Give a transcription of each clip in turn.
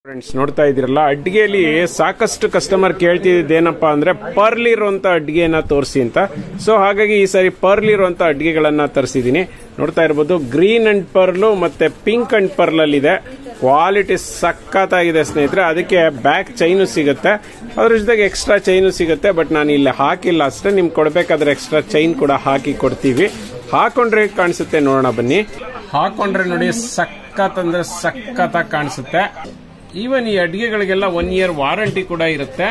Friends ನೋಡ್ತಾ ಇದ್ದೀರಲ್ಲ, ಅಡ್ಗೆಯಲ್ಲಿ ಸಾಕಷ್ಟು ಕಸ್ಟಮರ್ ಕೇಳ್ತಿದ್ದೇನಪ್ಪ ಅಂದ್ರೆ ಪರ್ಲ್ ಇರುವಂತ ಅಡ್ಗೆನ ತೋರಿಸಿ ಅಂತ. ಸೊ ಹಾಗಾಗಿ ಈ ಸಾರಿ ಪರ್ಲ್ ಇರುವಂತ ಅಡ್ಗೆಗಳನ್ನ ತರಿಸಿದೀನಿ. ನೋಡ್ತಾ ಇರಬಹುದು, ಗ್ರೀನ್ ಅಂಡ್ ಪರ್ಲ್ ಮತ್ತೆ ಪಿಂಕ್ ಅಂಡ್ ಪರ್ಲ್ ಅಲ್ಲಿ ಇದೆ. ಕ್ವಾಲಿಟಿ ಸಖತ್ತಾಗಿದೆ ಸ್ನೇಹಿತರೆ. ಅದಕ್ಕೆ ಬ್ಯಾಕ್ ಚೈನು ಸಿಗುತ್ತೆ, ಅದ್ರ ಜೊತೆಗೆ ಎಕ್ಸ್ಟ್ರಾ ಚೈನು ಸಿಗುತ್ತೆ. ಬಟ್ ನಾನು ಇಲ್ಲಿ ಹಾಕಿಲ್ಲ ಅಷ್ಟೇ, ನಿಮ್ಗೆ ಕೊಡ್ಬೇಕಾದ್ರೆ ಎಕ್ಸ್ಟ್ರಾ ಚೈನ್ ಕೂಡ ಹಾಕಿ ಕೊಡ್ತೀವಿ. ಹಾಕೊಂಡ್ರೆ ಕಾಣಿಸುತ್ತೆ, ನೋಡೋಣ ಬನ್ನಿ. ಹಾಕೊಂಡ್ರೆ ನೋಡಿ, ಸಖತ್ ಅಂದ್ರೆ ಸಖತ್ತಾಗಿ ಕಾಣಿಸುತ್ತೆ. ಈವನ್ ಈ ಅಡಿಗೆಗಳಿಗೆಲ್ಲ 1 year ವಾರಂಟಿ ಕೂಡ ಇರುತ್ತೆ.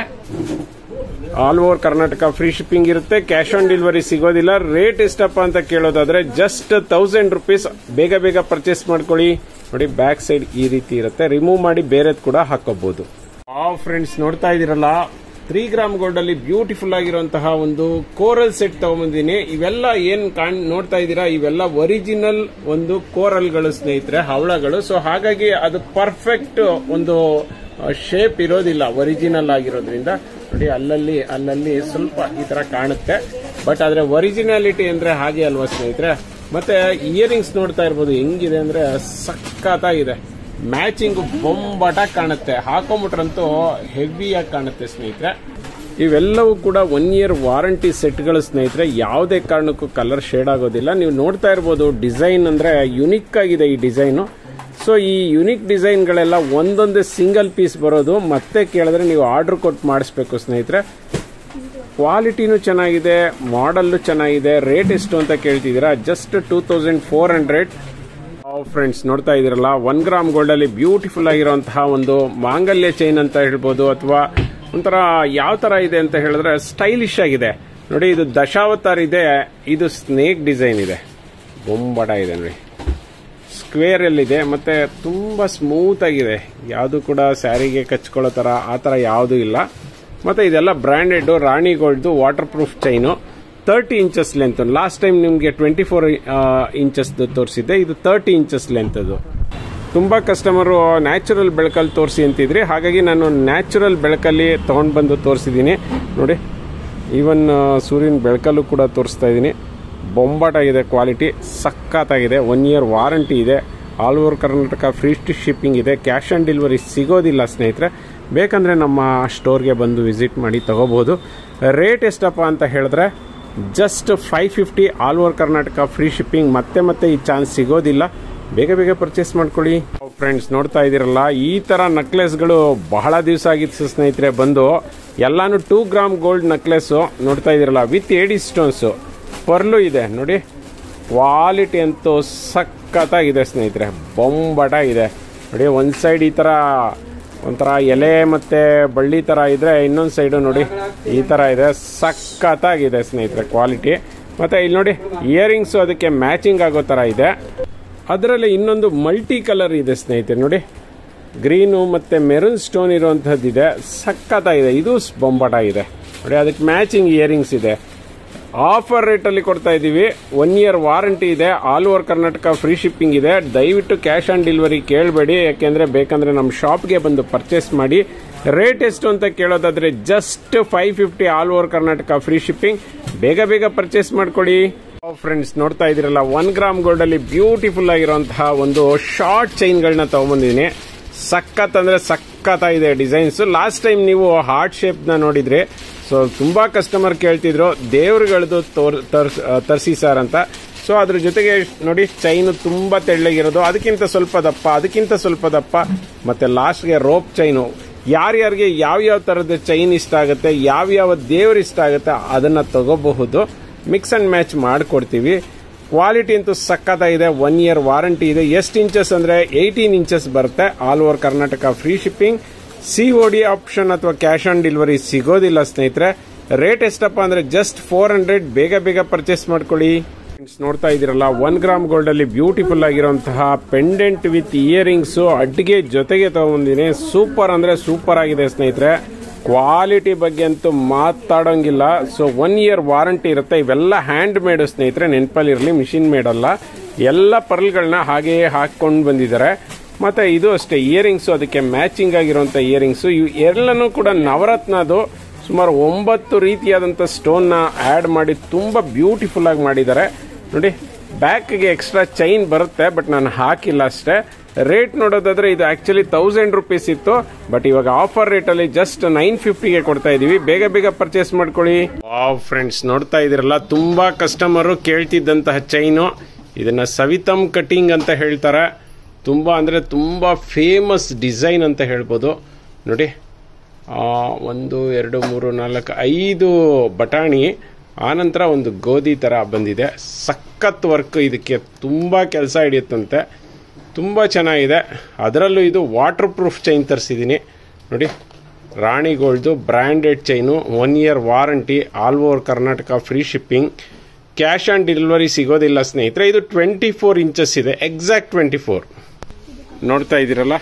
All over Karnataka free shipping ಇರುತ್ತೆ. ಕ್ಯಾಶ್ ಆನ್ ಡೆಲಿವರಿ ಸಿಗೋದಿಲ್ಲ. ರೇಟ್ ಎಷ್ಟಪ್ಪ ಅಂತ ಕೇಳೋದಾದ್ರೆ ಜಸ್ಟ್ 1000 rupees. ಬೇಗ ಬೇಗ ಪರ್ಚೇಸ್ ಮಾಡ್ಕೊಳ್ಳಿ. ನೋಡಿ, ಬ್ಯಾಕ್ ಸೈಡ್ ಈ ರೀತಿ ಇರುತ್ತೆ. ರಿಮೂವ್ ಮಾಡಿ ಬೇರೆದ್ ಕೂಡ ಹಾಕೋಬಹುದು. ಫ್ರೆಂಡ್ಸ್ ನೋಡ್ತಾ ಇದೀರಲ್ಲ, 3 ಗ್ರಾಮ್ ಗೋಲ್ಡ್ ಅಲ್ಲಿ ಬ್ಯೂಟಿಫುಲ್ ಆಗಿರುವಂತಹ ಒಂದು ಕೋರಲ್ ಸೆಟ್ ತಗೊಂಬಂದಿನಿ. ಇವೆಲ್ಲ ಏನ್ ನೋಡ್ತಾ ಇದ್ದೀರಾ, ಇವೆಲ್ಲ ಒರಿಜಿನಲ್ ಒಂದು ಕೋರಲ್ಗಳು ಸ್ನೇಹಿತರೆ, ಹವಳಗಳು. ಸೊ ಹಾಗಾಗಿ ಅದು ಪರ್ಫೆಕ್ಟ್ ಒಂದು ಶೇಪ್ ಇರೋದಿಲ್ಲ ಒರಿಜಿನಲ್ ಆಗಿರೋದ್ರಿಂದ. ನೋಡಿ, ಅಲ್ಲಲ್ಲಿ ಸ್ವಲ್ಪ ಈ ತರ ಕಾಣುತ್ತೆ. ಬಟ್ ಆದ್ರೆ ಒರಿಜಿನಾಲಿಟಿ ಅಂದ್ರೆ ಹಾಗೆ ಅಲ್ವಾ ಸ್ನೇಹಿತರೆ. ಮತ್ತೆ ಇಯರಿಂಗ್ಸ್ ನೋಡ್ತಾ ಇರ್ಬೋದು, ಹೆಂಗಿದೆ ಅಂದ್ರೆ ಸಖತ್ತಾಗಿದೆ. ಮ್ಯಾಚಿಂಗ್ ಬೊಂಬಾಟಾಗಿ ಕಾಣುತ್ತೆ. ಹಾಕೊಂಡ್ಬಿಟ್ರಂತೂ ಹೆವಿಯಾಗಿ ಕಾಣುತ್ತೆ ಸ್ನೇಹಿತರೆ. ಇವೆಲ್ಲವೂ ಕೂಡ 1 year ವಾರಂಟಿ ಸೆಟ್ಗಳು ಸ್ನೇಹಿತರೆ. ಯಾವುದೇ ಕಾರಣಕ್ಕೂ ಕಲರ್ ಶೇಡ್ ಆಗೋದಿಲ್ಲ. ನೀವು ನೋಡ್ತಾ ಇರ್ಬೋದು, ಡಿಸೈನ್ ಅಂದ್ರೆ ಯುನಿಕ್ ಆಗಿದೆ ಈ ಡಿಸೈನು. ಸೊ ಈ ಯುನಿಕ್ ಡಿಸೈನ್ಗಳೆಲ್ಲ ಒಂದೊಂದೇ ಸಿಂಗಲ್ ಪೀಸ್ ಬರೋದು. ಮತ್ತೆ ಕೇಳಿದ್ರೆ ನೀವು ಆರ್ಡರ್ ಕೊಟ್ಟು ಮಾಡಿಸ್ಬೇಕು ಸ್ನೇಹಿತರೆ. ಕ್ವಾಲಿಟಿನೂ ಚೆನ್ನಾಗಿದೆ, ಮಾಡೆಲ್ಲು ಚೆನ್ನಾಗಿದೆ. ರೇಟ್ ಎಷ್ಟು ಅಂತ ಕೇಳ್ತಿದ್ದೀರಾ, ಜಸ್ಟ್ 2400. ಫ್ರೆಂಡ್ಸ್ ನೋಡ್ತಾ ಇದೀರಲ್ಲ, 1 ಗ್ರಾಮ್ ಗೋಲ್ಡ್ ಅಲ್ಲಿ ಬ್ಯೂಟಿಫುಲ್ ಆಗಿರುವಂತಹ ಒಂದು ಮಾಂಗಲ್ಯ ಚೈನ್ ಅಂತ ಹೇಳ್ಬೋದು, ಅಥವಾ ಒಂಥರ ಯಾವ ತರ ಇದೆ ಅಂತ ಹೇಳಿದ್ರೆ ಸ್ಟೈಲಿಶ್ ಆಗಿದೆ. ನೋಡಿ, ಇದು ದಶಾವತಾರ್ ಇದೆ, ಇದು ಸ್ನೇಕ್ ಡಿಸೈನ್ ಇದೆ. ಬೊಂಬಾಟ ಇದೆ ನೋಡಿ, ಸ್ಕ್ವೇರ್ ಅಲ್ಲಿದೆ. ಮತ್ತೆ ತುಂಬಾ ಸ್ಮೂತ್ ಆಗಿದೆ. ಯಾವುದು ಕೂಡ ಸ್ಯಾರಿಗೆ ಕಚ್ಕೊಳ್ಳೋ ತರ ಆ ತರ ಯಾವುದು ಇಲ್ಲ. ಮತ್ತೆ ಇದೆಲ್ಲ branded Rani gold waterproof chain. 30 inches length. Last time ನಿಮ್ಗೆ 24 inches ತೋರಿಸಿದ್ದೆ, ಇದು 30 inches ಲೆಂತ್. ಅದು ತುಂಬಾ ಕಸ್ಟಮರು ನ್ಯಾಚುರಲ್ ಬೆಳಕಲ್ಲಿ ತೋರಿಸಿ ಅಂತಿದ್ರಿ, ಹಾಗಾಗಿ ನಾನು ನ್ಯಾಚುರಲ್ ಬೆಳಕಲ್ಲಿ ತಗೊಂಡ್ ಬಂದು ತೋರಿಸಿದ್ದೀನಿ. ನೋಡಿ, ಈವನ್ ಸೂರ್ಯನ ಬೆಳಕಲ್ಲೂ ಕೂಡ ತೋರಿಸ್ತಾ ಇದ್ದೀನಿ. ಬೊಂಬಾಟಾಗಿದೆ, ಕ್ವಾಲಿಟಿ ಸಖತ್ತಾಗಿದೆ. 1 year ವಾರಂಟಿ ಇದೆ. All over Karnataka free shipping ಇದೆ. ಕ್ಯಾಶ್ ಆನ್ ಡೆಲಿವರಿ ಸಿಗೋದಿಲ್ಲ ಸ್ನೇಹಿತರೆ. ಬೇಕಂದ್ರೆ ನಮ್ಮ ಸ್ಟೋರ್ಗೆ ಬಂದು ವಿಸಿಟ್ ಮಾಡಿ ತಗೋಬಹುದು. ರೇಟ್ ಎಷ್ಟಪ್ಪ ಅಂತ ಹೇಳಿದ್ರೆ just 550. All over Karnataka free shipping. ಮತ್ತೆ ಈ ಚಾನ್ಸ್ ಸಿಗೋದಿಲ್ಲ. ಬೇಗ ಬೇಗ ಪರ್ಚೇಸ್ ಮಾಡ್ಕೊಳ್ಳಿ. ಫ್ರೆಂಡ್ಸ್ ನೋಡ್ತಾ ಇದ್ದೀರಲ್ಲ, ಈ ತರ ನಕ್ಲೆಸ್ಗಳು ಬಹಳ ದಿವಸ ಆಗಿತ್ತು ಸ್ನೇಹಿತರೆ ಬಂದು. ಎಲ್ಲಾನು 2 ಗ್ರಾಮ್ ಗೋಲ್ಡ್ ನಕ್ಲೆಸ್ ನೋಡ್ತಾ ಇದ್ದೀರಲ್ಲ, ವಿತ್ ಏಡಿ ಸ್ಟೋನ್ಸ್. ಪರ್ಲು ಇದೆ ನೋಡಿ. ಕ್ವಾಲಿಟಿ ಅಂತೂ ಸಖತ್ತಾಗಿದೆ ಸ್ನೇಹಿತರೆ, ಬೊಂಬಾಟ ಇದೆ. ನೋಡಿ, ಒಂದ್ ಸೈಡ್ ಈ ತರ ಒಂಥರ ಎಲೆ ಮತ್ತೆ ಬಳ್ಳಿ ತರ ಇದ್ರೆ, ಇನ್ನೊಂದು ಸೈಡು ನೋಡಿ ಈ ತರ ಇದೆ. ಸಖತ್ತಾಗಿದೆ ಸ್ನೇಹಿತರೆ ಕ್ವಾಲಿಟಿ. ಮತ್ತೆ ಇಲ್ಲಿ ನೋಡಿ, ಇಯರಿಂಗ್ಸ್ ಅದಕ್ಕೆ ಮ್ಯಾಚಿಂಗ್ ಆಗೋ ತರ ಇದೆ. ಅದರಲ್ಲಿ ಇನ್ನೊಂದು ಮಲ್ಟಿ ಕಲರ್ ಇದೆ ಸ್ನೇಹಿತರೆ. ನೋಡಿ, ಗ್ರೀನು ಮತ್ತೆ ಮೆರೂನ್ ಸ್ಟೋನ್ ಇರುವಂತಹದ್ದಿದೆ. ಸಖತ್ತಾಗಿದೆ. ಇದು ಬೊಂಬಾಟ ಇದೆ ನೋಡಿ, ಅದಕ್ಕೆ ಮ್ಯಾಚಿಂಗ್ ಇಯರಿಂಗ್ಸ್ ಇದೆ. ಆಫರ್ ರೇಟ್ ಅಲ್ಲಿ ಕೊಡ್ತಾ ಇದೀವಿ. 1 year ವಾರಂಟಿ ಇದೆ. All over Karnataka free shipping ಇದೆ. ದಯವಿಟ್ಟು ಕ್ಯಾಶ್ ಆನ್ ಡೆಲಿವರಿ ಕೇಳಬೇಡಿ, ಯಾಕೆಂದ್ರೆ ಬೇಕಂದ್ರೆ ನಮ್ಮ ಶಾಪ್ಗೆ ಬಂದು ಪರ್ಚೇಸ್ ಮಾಡಿ. ರೇಟ್ ಎಷ್ಟು ಅಂತ ಕೇಳೋದಾದ್ರೆ just 550. All over Karnataka free shipping. ಬೇಗ ಬೇಗ ಪರ್ಚೇಸ್ ಮಾಡ್ಕೊಳ್ಳಿ. ಫ್ರೆಂಡ್ಸ್ ನೋಡ್ತಾ ಇದೀರಲ್ಲ, 1 ಗ್ರಾಮ್ ಗೋಲ್ಡ್ ಅಲ್ಲಿ ಬ್ಯೂಟಿಫುಲ್ ಆಗಿರುವಂತಹ ಒಂದು ಶಾರ್ಟ್ ಚೈನ್ಗಳನ್ನ ತಗೊಂಡ್ಬಂದಿದ್ದೀನಿ. ಸಖತ್ ಅಂದ್ರೆ ಸಖತ್ತಾಗಿದೆ ಡಿಸೈನ್ಸ್. ಲಾಸ್ಟ್ ಟೈಮ್ ನೀವು ಹಾರ್ಟ್ ಶೇಪ್ ನ ನೋಡಿದ್ರಿ. ಸೊ ತುಂಬಾ ಕಸ್ಟಮರ್ ಕೇಳ್ತಿದ್ರು ದೇವ್ರುಗಳದ್ದು ತರಿಸಿ ಸರ್ ಅಂತ. ಸೊ ಅದ್ರ ಜೊತೆಗೆ ನೋಡಿ, ಚೈನ್ ತುಂಬಾ ತೆಳ್ಳಗಿರೋದು, ಅದಕ್ಕಿಂತ ಸ್ವಲ್ಪ ದಪ್ಪ, ಮತ್ತೆ ಲಾಸ್ಟ್ಗೆ ರೋಪ್ ಚೈನು. ಯಾರ್ಯಾರಿಗೆ ಯಾವ ತರದ ಚೈನ್ ಇಷ್ಟ ಆಗುತ್ತೆ, ಯಾವ ದೇವ್ರು ಇಷ್ಟ ಆಗುತ್ತೆ ಅದನ್ನ ತಗೋಬಹುದು. ಮಿಕ್ಸ್ ಅಂಡ್ ಮ್ಯಾಚ್ ಮಾಡ್ಕೊಡ್ತೀವಿ. ಕ್ವಾಲಿಟಿ ಅಂತೂ ಸಖತ್ತಾಗಿದೆ. 1 year ವಾರಂಟಿ ಇದೆ. ಎಷ್ಟು ಇಂಚಸ್ ಅಂದ್ರೆ 18 inches ಬರುತ್ತೆ. All over Karnataka free shipping. COD option ಅಥವಾ ಕ್ಯಾಶ್ ಆನ್ ಡೆಲಿವರಿ ಸಿಗೋದಿಲ್ಲ ಸ್ನೇಹಿತರೆ. ರೇಟ್ ಎಷ್ಟಪ್ಪ ಅಂದ್ರೆ ಜಸ್ಟ್ 400. ಬೇಗ ಬೇಗ ಪರ್ಚೇಸ್ ಮಾಡ್ಕೊಳ್ಳಿ. ನೋಡ್ತಾ ಇದೀರಲ್ಲ, 1 ಗ್ರಾಮ್ ಗೋಲ್ಡ್ ಅಲ್ಲಿ ಬ್ಯೂಟಿಫುಲ್ ಆಗಿರುವಂತಹ ಪೆಂಡೆಂಟ್ ವಿತ್ ಇಯರಿಂಗ್ಸ್ ಅಡ್ಗೆ ಜೊತೆಗೆ ತಗೊಂಡಿನಿ. ಸೂಪರ್ ಅಂದ್ರೆ ಸೂಪರ್ ಆಗಿದೆ ಸ್ನೇಹಿತರೆ. ಕ್ವಾಲಿಟಿ ಬಗ್ಗೆ ಅಂತೂ ಮಾತಾಡೋಂಗಿಲ್ಲ. ಸೊ 1 year ವಾರಂಟಿ ಇರುತ್ತೆ. ಇವೆಲ್ಲ ಹ್ಯಾಂಡ್ ಮೇಡ್ ಸ್ನೇಹಿತರೆ, ನೆನಪಲ್ಲಿರಲಿ, ಮಿಷಿನ್ ಮೇಡ್ ಅಲ್ಲ. ಎಲ್ಲ ಪರ್ಲ್ಗಳನ್ನ ಹಾಗೆಯೇ ಹಾಕೊಂಡು ಬಂದಿದ್ದಾರೆ. ಮತ್ತೆ ಇದು ಅಷ್ಟೇ, ಇಯರಿಂಗ್ಸ್ ಅದಕ್ಕೆ ಮ್ಯಾಚಿಂಗ್ ಆಗಿರುವಂತ ಇಯರಿಂಗ್ಸ್. ಇವು ಎಲ್ಲನೂ ಕೂಡ ನವರತ್ನದು. ಸುಮಾರು 9 ರೀತಿಯಾದಂತ ಸ್ಟೋನ್ ನ ಆಡ್ ಮಾಡಿ ತುಂಬಾ ಬ್ಯೂಟಿಫುಲ್ ಆಗಿ ಮಾಡಿದ್ದಾರೆ ನೋಡಿ. ಬ್ಯಾಕ್ಗೆ ಎಕ್ಸ್ಟ್ರಾ ಚೈನ್ ಬರುತ್ತೆ, ಬಟ್ ನಾನು ಹಾಕಿಲ್ಲ ಅಷ್ಟೇ. ರೇಟ್ ನೋಡೋದಾದ್ರೆ ಇದು ಆಕ್ಚುಲಿ 1000 ರೂಪೀಸ್ ಇತ್ತು, ಬಟ್ ಇವಾಗ ಆಫರ್ ರೇಟ್ ಅಲ್ಲಿ ಜಸ್ಟ್ 950ಗೆ ಕೊಡ್ತಾ ಇದೀವಿ. ಬೇಗ ಬೇಗ ಪರ್ಚೇಸ್ ಮಾಡ್ಕೊಳ್ಳಿ. ಫ್ರೆಂಡ್ಸ್, ನೋಡ್ತಾ ಇದೀರಲ್ಲ, ತುಂಬಾ ಕಸ್ಟಮರ್ ಕೇಳ್ತಿದ್ದಂತಹ ಚೈನು. ಇದನ್ನ ಸವಿತಮ್ ಕಟಿಂಗ್ ಅಂತ ಹೇಳ್ತಾರೆ. ತುಂಬಾ ಅಂದ್ರೆ ತುಂಬಾ ಫೇಮಸ್ ಡಿಸೈನ್ ಅಂತ ಹೇಳ್ಬೋದು. ನೋಡಿ, 1 2 3 4 5 ಬಟಾಣಿ, ಆನಂತರ ಒಂದು ಗೋಧಿ ತರ ಬಂದಿದೆ. ಸಖತ್ ವರ್ಕ್, ಇದಕ್ಕೆ ತುಂಬಾ ಕೆಲಸ ಹಿಡಿಯುತ್ತಂತೆ. ತುಂಬ ಚೆನ್ನಾಗಿದೆ. ಅದರಲ್ಲೂ ಇದು ವಾಟರ್ ಪ್ರೂಫ್ ಚೈನ್ ತರಿಸಿದ್ದೀನಿ. ನೋಡಿ, ರಾಣಿಗೋಲ್ಡ್ದು branded chain, 1 year warranty, all over Karnataka free shipping, cash on delivery ಸಿಗೋದಿಲ್ಲ ಸ್ನೇಹಿತರೆ. ಇದು 24 ಇಂಚಸ್ ಇದೆ, ಎಕ್ಸಾಕ್ಟ್ 24. ನೋಡ್ತಾ ಇದ್ದೀರಲ್ಲ,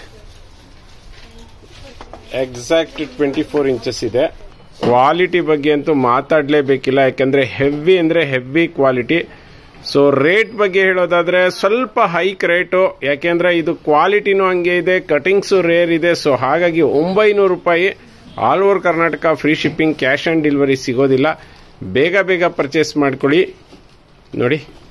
ಎಕ್ಸಾಕ್ಟ್ 24 ಇಂಚಸ್ ಇದೆ. ಕ್ವಾಲಿಟಿ ಬಗ್ಗೆ ಅಂತೂ ಮಾತಾಡಲೇಬೇಕಿಲ್ಲ, ಯಾಕೆಂದ್ರೆ ಹೆವಿ ಅಂದ್ರೆ ಹೆವಿ ಕ್ವಾಲಿಟಿ. ಸೊ ರೇಟ್ ಬಗ್ಗೆ ಹೇಳೋದಾದ್ರೆ ಸ್ವಲ್ಪ ಹೈಕ್ ರೇಟು, ಯಾಕೆಂದ್ರೆ ಇದು ಕ್ವಾಲಿಟಿನೂ ಹಂಗೆ ಇದೆ, ಕಟಿಂಗ್ಸು ರೇರ್ ಇದೆ. ಸೊ ಹಾಗಾಗಿ 900 ರೂಪಾಯಿ, all over Karnataka free shipping, cash on delivery ಸಿಗೋದಿಲ್ಲ. ಬೇಗ ಬೇಗ ಪರ್ಚೇಸ್ ಮಾಡ್ಕೊಳ್ಳಿ. ನೋಡಿ.